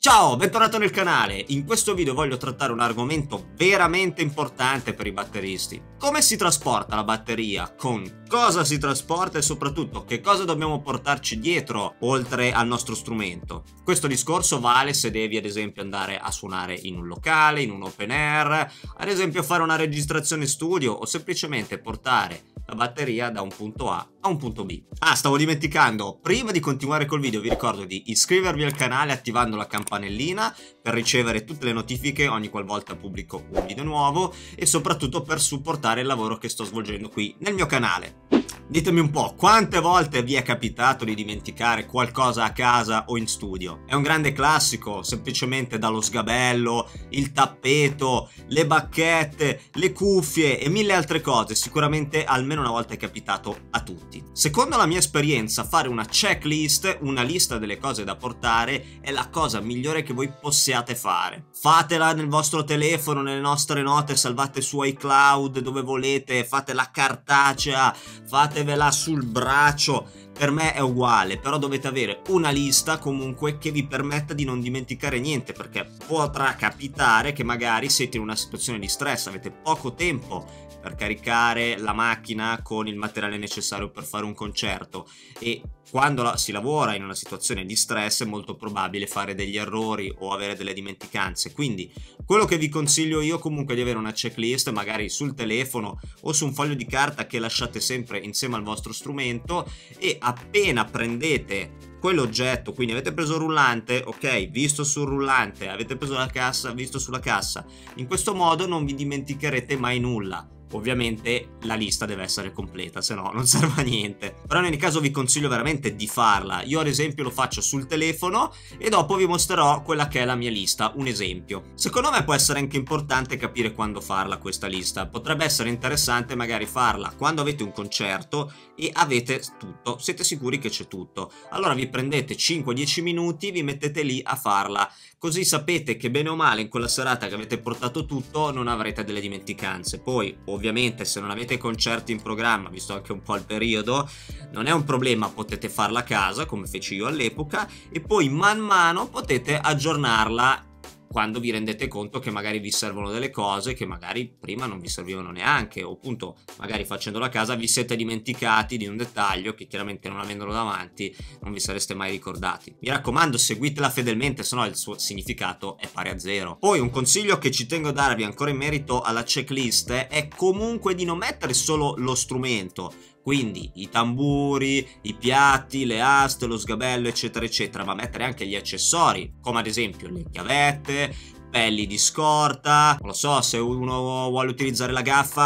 Ciao, bentornato nel canale. In questo video voglio trattare un argomento veramente importante per i batteristi. Come si trasporta la batteria? Con cosa si trasporta e soprattutto che cosa dobbiamo portarci dietro oltre al nostro strumento? Questo discorso vale se devi ad esempio andare a suonare in un locale, in un open air, ad esempio fare una registrazione studio o semplicemente portare la batteria da un punto A a un punto B. Stavo dimenticando, prima di continuare col video vi ricordo di iscrivervi al canale attivando la campanellina per ricevere tutte le notifiche ogni qualvolta pubblico un video nuovo e soprattutto per supportare il lavoro che sto svolgendo qui nel mio canale. Ditemi un po', quante volte vi è capitato di dimenticare qualcosa a casa o in studio? È un grande classico, semplicemente dallo sgabello, il tappeto, le bacchette, le cuffie e mille altre cose, sicuramente almeno una volta è capitato a tutti. Secondo la mia esperienza, fare una checklist, una lista delle cose da portare, è la cosa migliore che voi possiate fare. Fatela nel vostro telefono, nelle nostre note, salvate su iCloud, dove volete, fatela cartacea, fatevela sul braccio, per me è uguale, però dovete avere una lista comunque che vi permetta di non dimenticare niente, perché potrà capitare che magari siete in una situazione di stress, avete poco tempo per caricare la macchina con il materiale necessario per fare un concerto e quando si lavora in una situazione di stress è molto probabile fare degli errori o avere delle dimenticanze. Quindi quello che vi consiglio io comunque è di avere una checklist magari sul telefono o su un foglio di carta che lasciate sempre insieme al vostro strumento, e appena prendete quell'oggetto, quindi avete preso il rullante, ok, visto sul rullante, avete preso la cassa, visto sulla cassa, in questo modo non vi dimenticherete mai nulla. Ovviamente la lista deve essere completa, se no non serve a niente. Però in ogni caso vi consiglio veramente di farla. Io ad esempio lo faccio sul telefono e dopo vi mostrerò quella che è la mia lista, un esempio. Secondo me può essere anche importante capire quando farla questa lista. Potrebbe essere interessante magari farla quando avete un concerto e avete tutto, siete sicuri che c'è tutto. Allora vi prendete 5-10 minuti, vi mettete lì a farla. Così sapete che bene o male in quella serata che avete portato tutto non avrete delle dimenticanze. Poi ovviamente se non avete concerti in programma, visto anche un po' il periodo, non è un problema, potete farla a casa come feci io all'epoca e poi man mano potete aggiornarla quando vi rendete conto che magari vi servono delle cose che magari prima non vi servivano neanche, o appunto magari facendolo a casa vi siete dimenticati di un dettaglio che chiaramente non avendolo davanti non vi sareste mai ricordati. Mi raccomando, seguitela fedelmente, se no il suo significato è pari a zero. Poi un consiglio che ci tengo a darvi ancora in merito alla checklist è comunque di non mettere solo lo strumento, quindi i tamburi, i piatti, le aste, lo sgabello eccetera eccetera, ma mettere anche gli accessori come ad esempio le chiavette, pelli di scorta, non lo so, se uno vuole utilizzare la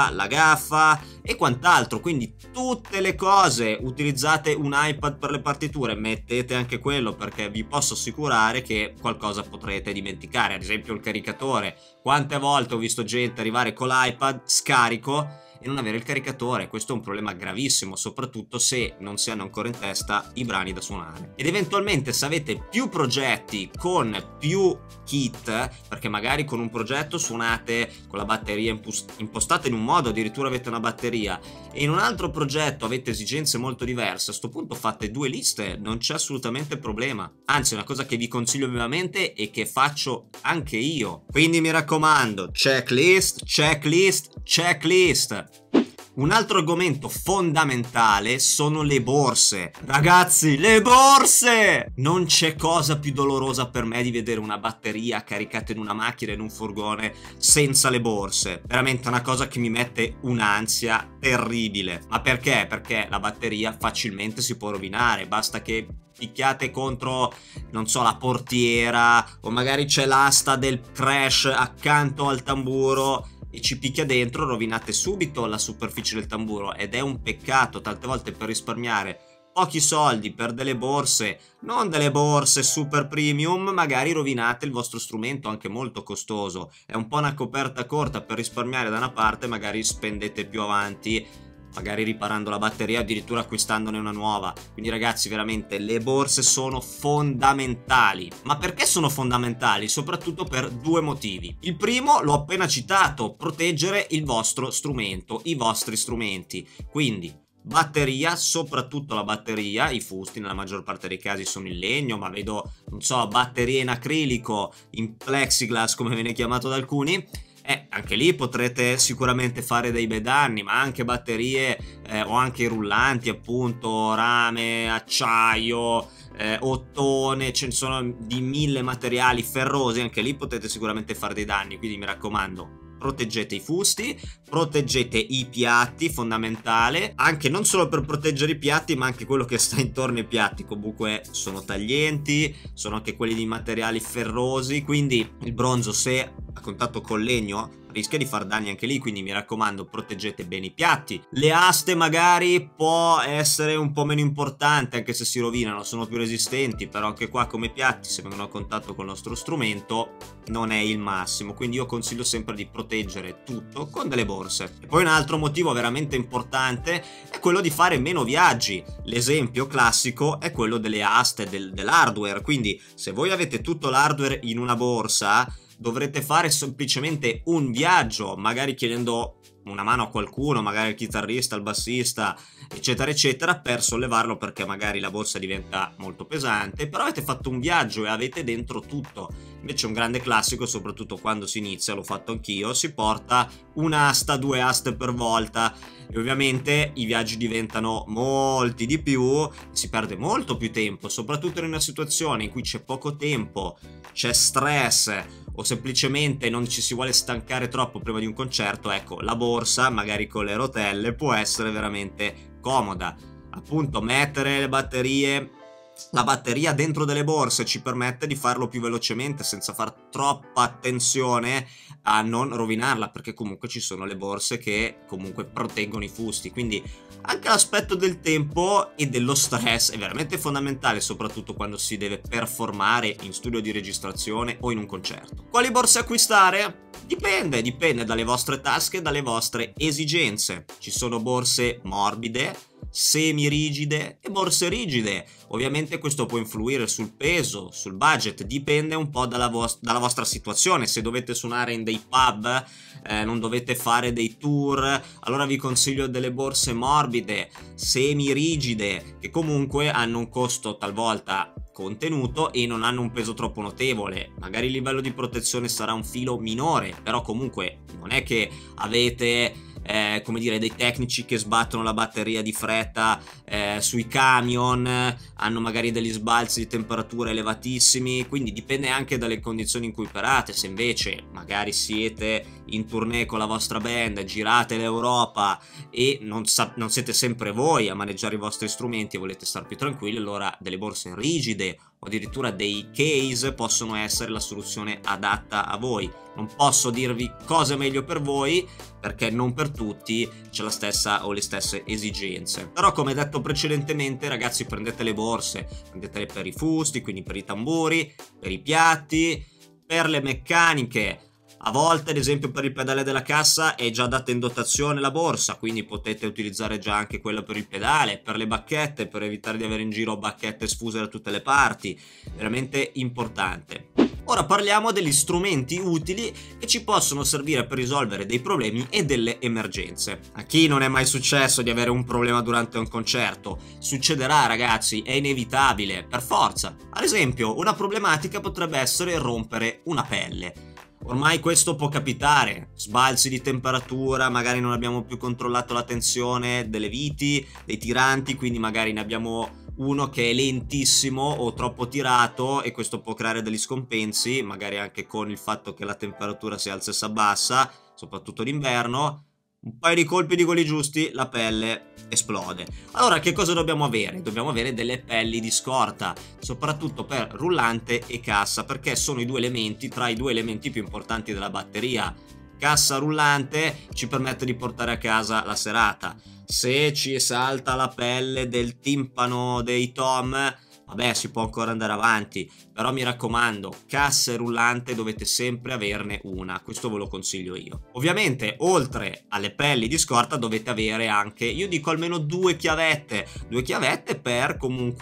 gaffa e quant'altro. Quindi tutte le cose, utilizzate un iPad per le partiture, mettete anche quello, perché vi posso assicurare che qualcosa potrete dimenticare, ad esempio il caricatore. Quante volte ho visto gente arrivare con l'iPad scarico e non avere il caricatore. Questo è un problema gravissimo, soprattutto se non si hanno ancora in testa i brani da suonare. Ed eventualmente se avete più progetti con più kit, perché magari con un progetto suonate con la batteria impostata in un modo, addirittura avete una batteria, e in un altro progetto avete esigenze molto diverse, a sto punto fate due liste, non c'è assolutamente problema. Anzi, è una cosa che vi consiglio vivamente e che faccio anche io. Quindi mi raccomando, checklist, checklist, checklist. Un altro argomento fondamentale sono le borse. Ragazzi, le borse! Non c'è cosa più dolorosa per me di vedere una batteria caricata in una macchina, in un furgone, senza le borse. Veramente una cosa che mi mette un'ansia terribile. Ma perché? Perché la batteria facilmente si può rovinare, basta che picchiate contro, non so, la portiera, o magari c'è l'asta del crash accanto al tamburo e ci picchia dentro, rovinate subito la superficie del tamburo, ed è un peccato. Tante volte per risparmiare pochi soldi per delle borse, non delle borse super premium, magari rovinate il vostro strumento anche molto costoso. È un po' una coperta corta per risparmiare da una parte, magari spendete più avanti magari riparando la batteria, addirittura acquistandone una nuova. Quindi ragazzi, veramente le borse sono fondamentali. Ma perché sono fondamentali? Soprattutto per due motivi. Il primo l'ho appena citato: proteggere il vostro strumento, i vostri strumenti. Quindi batteria, soprattutto la batteria, i fusti nella maggior parte dei casi sono in legno, ma vedo, non so, batterie in acrilico, in plexiglass come viene chiamato da alcuni. Anche lì potrete sicuramente fare dei bei danni, ma anche batterie o anche i rullanti, appunto, rame, acciaio, ottone, ce ne sono di 1000 materiali ferrosi, anche lì potete sicuramente fare dei danni, quindi mi raccomando, proteggete i fusti, proteggete i piatti, fondamentale, anche non solo per proteggere i piatti, ma anche quello che sta intorno ai piatti, comunque sono taglienti, sono anche quelli di materiali ferrosi, quindi il bronzo, se a contatto col legno, rischia di far danni anche lì, quindi mi raccomando, proteggete bene i piatti. Le aste magari può essere un po' meno importante, anche se si rovinano, sono più resistenti, però anche qua come piatti, se vengono a contatto con il nostro strumento, non è il massimo, quindi io consiglio sempre di proteggere tutto con delle borse. E poi un altro motivo veramente importante è quello di fare meno viaggi. L'esempio classico è quello delle aste, dell'hardware, quindi se voi avete tutto l'hardware in una borsa, dovrete fare semplicemente un viaggio, magari chiedendo una mano a qualcuno, magari al chitarrista, al bassista, eccetera eccetera, per sollevarlo, perché magari la borsa diventa molto pesante, però avete fatto un viaggio e avete dentro tutto. Invece un grande classico, soprattutto quando si inizia, l'ho fatto anch'io, si porta un'asta, 2 aste per volta, e ovviamente i viaggi diventano molti di più, si perde molto più tempo, soprattutto in una situazione in cui c'è poco tempo, c'è stress, o semplicemente non ci si vuole stancare troppo prima di un concerto. Ecco, la borsa, magari con le rotelle, può essere veramente comoda. Appunto, mettere le batterie, la batteria dentro delle borse ci permette di farlo più velocemente, senza far troppa attenzione a non rovinarla, perché comunque ci sono le borse che comunque proteggono i fusti, quindi anche l'aspetto del tempo e dello stress è veramente fondamentale, soprattutto quando si deve performare in studio di registrazione o in un concerto. Quali borse acquistare? Dipende dalle vostre tasche e dalle vostre esigenze. Ci sono borse morbide, semi-rigide e borse rigide. Ovviamente questo può influire sul peso, sul budget, dipende un po' dalla vostra situazione. Se dovete suonare in dei pub, non dovete fare dei tour, allora vi consiglio delle borse morbide, semi-rigide, che comunque hanno un costo talvolta contenuto e non hanno un peso troppo notevole. Magari il livello di protezione sarà un filo minore, però comunque non è che avete come dire, dei tecnici che sbattono la batteria di fretta sui camion, hanno magari degli sbalzi di temperatura elevatissimi, quindi dipende anche dalle condizioni in cui operate. Se invece magari siete in tournée con la vostra band, girate l'Europa e non siete sempre voi a maneggiare i vostri strumenti e volete stare più tranquilli, allora delle borse rigide o addirittura dei case possono essere la soluzione adatta a voi. Non posso dirvi cosa è meglio per voi, perché non per tutti c'è la stessa o le stesse esigenze. Però, come detto precedentemente, ragazzi, prendete le borse, prendetele per i fusti, quindi per i tamburi, per i piatti, per le meccaniche. A volte, ad esempio, per il pedale della cassa è già data in dotazione la borsa, quindi potete utilizzare già anche quella per il pedale, per le bacchette, per evitare di avere in giro bacchette sfuse da tutte le parti. Veramente importante. Ora parliamo degli strumenti utili che ci possono servire per risolvere dei problemi e delle emergenze. A chi non è mai successo di avere un problema durante un concerto? Succederà, ragazzi, è inevitabile, per forza. Ad esempio, una problematica potrebbe essere rompere una pelle. Ormai questo può capitare, sbalzi di temperatura, magari non abbiamo più controllato la tensione delle viti, dei tiranti, quindi magari ne abbiamo uno che è lentissimo o troppo tirato, e questo può creare degli scompensi, magari anche con il fatto che la temperatura si alza e si abbassa, soprattutto d'inverno. Un paio di colpi di quelli giusti, la pelle esplode. Allora che cosa dobbiamo avere? Dobbiamo avere delle pelli di scorta, soprattutto per rullante e cassa, perché sono i due elementi, tra i due elementi più importanti della batteria. Cassa rullante ci permette di portare a casa la serata. Se ci salta la pelle del timpano dei tom, vabbè, si può ancora andare avanti, però mi raccomando, cassa e rullante dovete sempre averne una, questo ve lo consiglio io. Ovviamente, oltre alle pelli di scorta dovete avere anche, io dico almeno due chiavette per comunque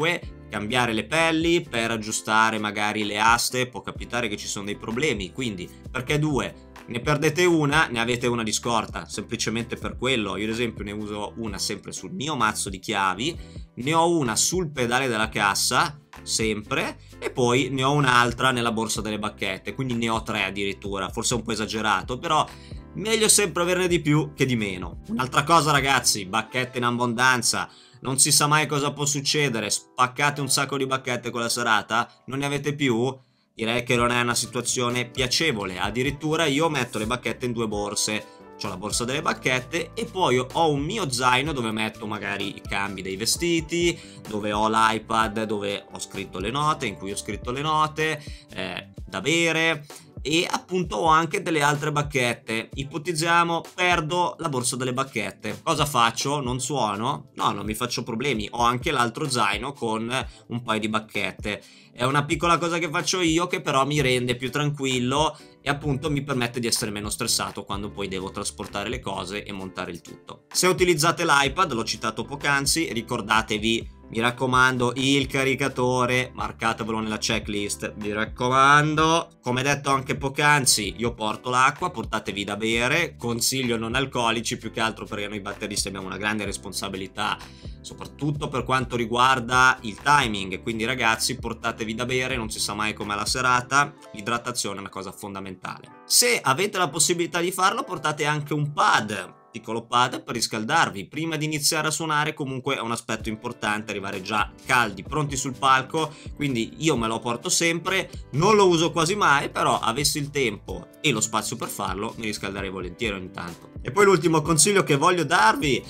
cambiare le pelli, per aggiustare magari le aste, può capitare che ci sono dei problemi, quindi perché due? Ne perdete una, ne avete una di scorta, semplicemente per quello. Io ad esempio ne uso una sempre sul mio mazzo di chiavi, ne ho una sul pedale della cassa, sempre, e poi ne ho un'altra nella borsa delle bacchette, quindi ne ho 3 addirittura, forse un po' esagerato, però meglio sempre averne di più che di meno. Un'altra cosa ragazzi, bacchette in abbondanza, non si sa mai cosa può succedere, spaccate un sacco di bacchette con la serata, non ne avete più? Direi che non è una situazione piacevole. Addirittura io metto le bacchette in 2 borse. Ho la borsa delle bacchette e poi ho un mio zaino dove metto magari i cambi dei vestiti, dove ho l'iPad dove ho scritto le note, in cui ho scritto le note, da bere, e appunto ho anche delle altre bacchette. Ipotizziamo, perdo la borsa delle bacchette, cosa faccio? Non suono? No, non mi faccio problemi, ho anche l'altro zaino con un paio di bacchette. È una piccola cosa che faccio io che però mi rende più tranquillo e appunto mi permette di essere meno stressato quando poi devo trasportare le cose e montare il tutto. Se utilizzate l'iPad, l'ho citato poc'anzi, ricordatevi, mi raccomando, il caricatore, marcatevelo nella checklist, mi raccomando. Come detto anche poc'anzi, io porto l'acqua, portatevi da bere, consiglio non alcolici, più che altro perché noi batteristi abbiamo una grande responsabilità, soprattutto per quanto riguarda il timing, quindi ragazzi portatevi da bere, non si sa mai com'è la serata, l'idratazione è una cosa fondamentale. Se avete la possibilità di farlo, portate anche un pad, piccolo pad per riscaldarvi prima di iniziare a suonare. Comunque è un aspetto importante arrivare già caldi, pronti sul palco, quindi io me lo porto sempre, non lo uso quasi mai, però avessi il tempo e lo spazio per farlo mi riscalderei volentieri ogni tanto. E poi l'ultimo consiglio che voglio darvi,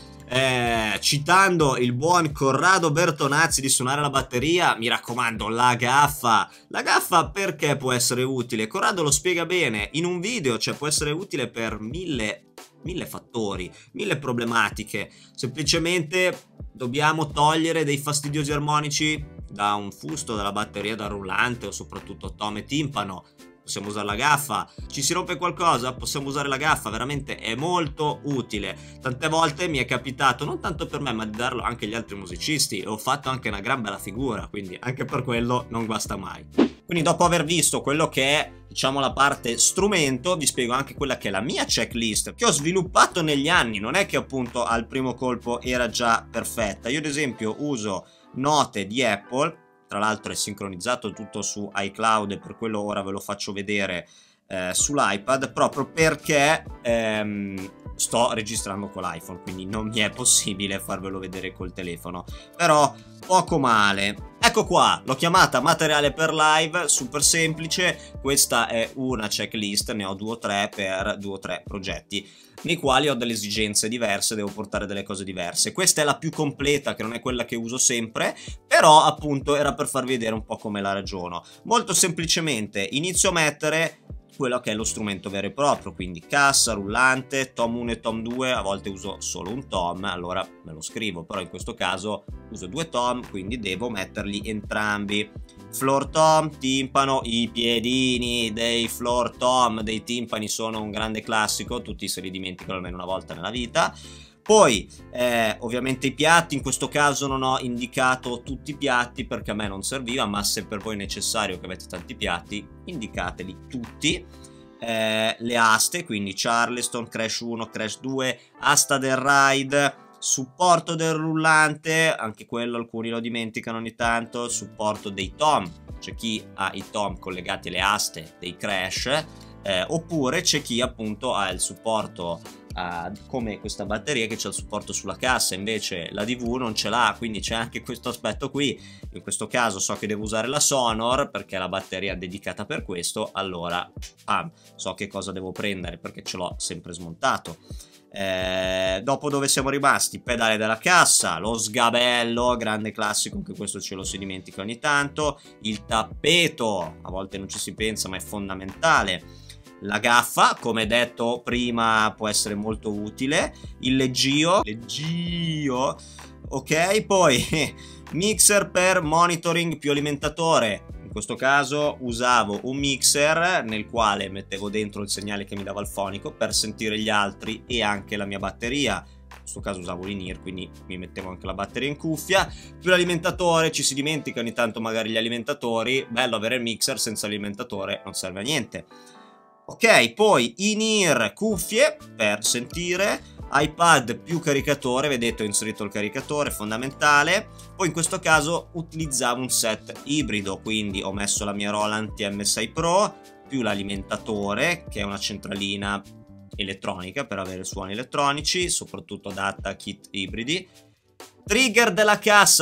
citando il buon Corrado Bertonazzi di Suonare la Batteria, mi raccomando, la gaffa perché può essere utile? Corrado lo spiega bene in un video, cioè può essere utile per mille fattori, 1000 problematiche. Semplicemente dobbiamo togliere dei fastidiosi armonici da un fusto, dalla batteria, dal rullante o soprattutto tom e timpano. Possiamo usare la gaffa, ci si rompe qualcosa, possiamo usare la gaffa, veramente è molto utile. Tante volte mi è capitato, non tanto per me ma di darlo anche agli altri musicisti, e ho fatto anche una gran bella figura, quindi anche per quello non guasta mai. Quindi dopo aver visto quello che è, diciamo, la parte strumento, vi spiego anche quella che è la mia checklist che ho sviluppato negli anni. Non è che appunto al primo colpo era già perfetta. Io ad esempio uso note di Apple, tra l'altro è sincronizzato tutto su iCloud e per quello ora ve lo faccio vedere sull'iPad, proprio perché sto registrando con l'iPhone, quindi non mi è possibile farvelo vedere col telefono, però poco male. Ecco qua, l'ho chiamata materiale per live, super semplice. Questa è una checklist, ne ho 2 o 3 per 2 o 3 progetti nei quali ho delle esigenze diverse, devo portare delle cose diverse. Questa è la più completa, che non è quella che uso sempre, però appunto era per farvi vedere un po' come la ragiono. Molto semplicemente inizio a mettere quello che è lo strumento vero e proprio, quindi cassa, rullante, tom 1 e tom 2, a volte uso solo un tom, allora me lo scrivo, però in questo caso uso 2 tom, quindi devo metterli entrambi. Floor tom, timpano, i piedini dei floor tom, dei timpani sono un grande classico, tutti se li dimenticano almeno una volta nella vita. Poi ovviamente i piatti, in questo caso non ho indicato tutti i piatti perché a me non serviva, ma se per voi è necessario che avete tanti piatti, indicateli tutti. Le aste, quindi Charleston, Crash 1, Crash 2, asta del ride, supporto del rullante, anche quello alcuni lo dimenticano ogni tanto, supporto dei tom, c'è chi ha i tom collegati alle aste dei Crash, oppure c'è chi appunto ha il supporto come questa batteria che c'è il supporto sulla cassa, invece la DV non ce l'ha, quindi c'è anche questo aspetto qui. In questo caso so che devo usare la Sonor perché la batteria è dedicata per questo, allora so che cosa devo prendere perché ce l'ho sempre smontato. Dopo dove siamo rimasti? Pedale della cassa, lo sgabello, grande classico, anche questo ce lo si dimentica ogni tanto, il tappeto, a volte non ci si pensa ma è fondamentale. La gaffa, come detto prima, può essere molto utile. Il leggio, ok, poi mixer per monitoring più alimentatore. In questo caso usavo un mixer nel quale mettevo dentro il segnale che mi dava il fonico per sentire gli altri e anche la mia batteria. questo caso usavo l'in-ear, quindi mi mettevo anche la batteria in cuffia, più l'alimentatore. Ci si dimentica ogni tanto magari gli alimentatori, bello avere il mixer, senza alimentatore non serve a niente. Ok, poi in-ear, cuffie per sentire, iPad più caricatore, vedete ho inserito il caricatore, fondamentale. Poi in questo caso utilizzavo un set ibrido, quindi ho messo la mia Roland TM6 Pro più l'alimentatore, che è una centralina elettronica per avere suoni elettronici, soprattutto adatta a kit ibridi. Trigger della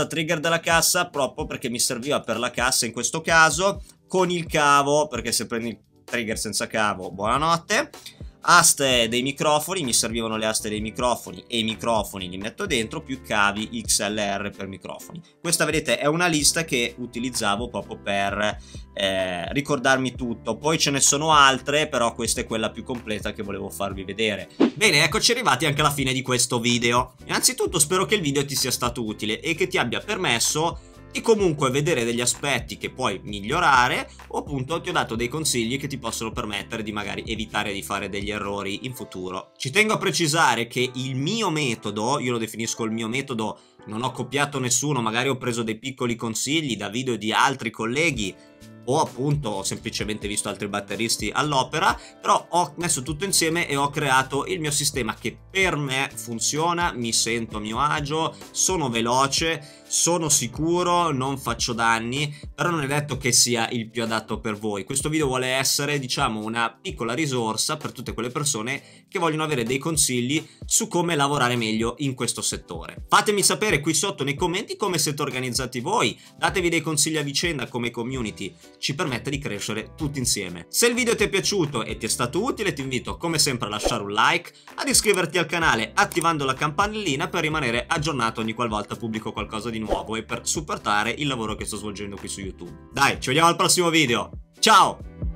cassa proprio perché mi serviva per la cassa in questo caso, con il cavo, perché se prendi il trigger senza cavo, buonanotte. Aste dei microfoni, mi servivano le aste dei microfoni e i microfoni li metto dentro, più cavi XLR per microfoni. Questa, vedete, è una lista che utilizzavo proprio per ricordarmi tutto. Poi ce ne sono altre, però questa è quella più completa che volevo farvi vedere. Bene, eccoci arrivati anche alla fine di questo video. Innanzitutto spero che il video ti sia stato utile e che ti abbia permesso di comunque vedere degli aspetti che puoi migliorare, o appunto ti ho dato dei consigli che ti possono permettere di magari evitare di fare degli errori in futuro. Ci tengo a precisare che il mio metodo, io lo definisco il mio metodo, non ho copiato nessuno, magari ho preso dei piccoli consigli da video di altri colleghi o appunto ho semplicemente visto altri batteristi all'opera, però ho messo tutto insieme e ho creato il mio sistema che per me funziona, mi sento a mio agio, sono veloce, sono sicuro, non faccio danni, però non è detto che sia il più adatto per voi. Questo video vuole essere, diciamo, una piccola risorsa per tutte quelle persone che vogliono avere dei consigli su come lavorare meglio in questo settore. Fatemi sapere qui sotto nei commenti come siete organizzati voi, datevi dei consigli a vicenda, come community ci permette di crescere tutti insieme. Se il video ti è piaciuto e ti è stato utile, ti invito come sempre a lasciare un like, ad iscriverti al canale attivando la campanellina per rimanere aggiornato ogni qualvolta pubblico qualcosa di nuovo e per supportare il lavoro che sto svolgendo qui su YouTube. Dai, ci vediamo al prossimo video. Ciao!